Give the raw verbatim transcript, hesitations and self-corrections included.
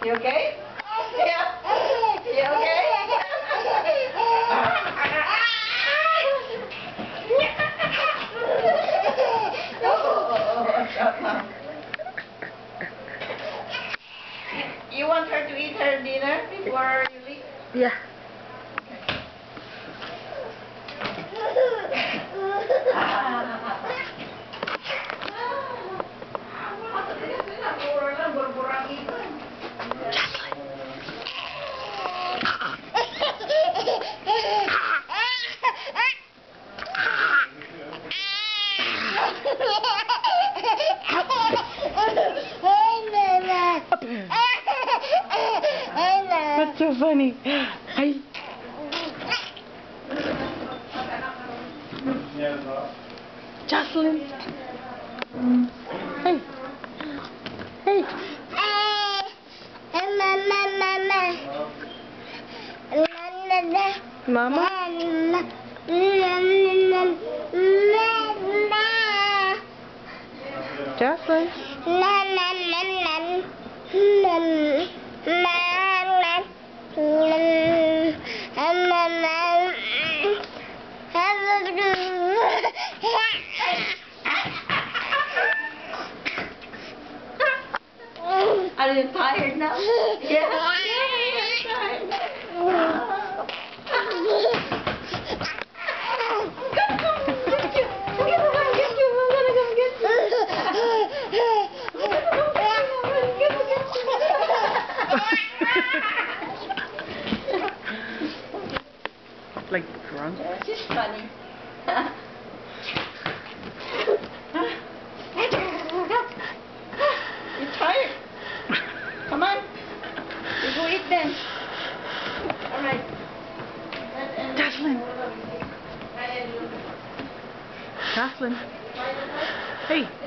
You okay? Yeah. You okay? You want her to eat her dinner before you leave? Yeah. That's so funny. Hi. Jocelyn. Hey. Hey. Mama. Jocelyn. Are you tired now? Yeah. Like drunk? Yeah, she's funny. You're tired. Come on. You go eat then. Alright. Jocelyn. Jocelyn. Hey.